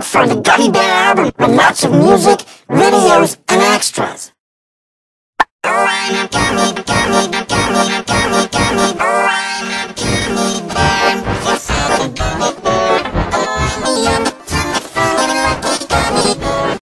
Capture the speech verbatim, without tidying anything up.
look for the Gummy Bear album with lots of music, videos, and extras. Alright, I'm coming, coming, I'm coming, I'm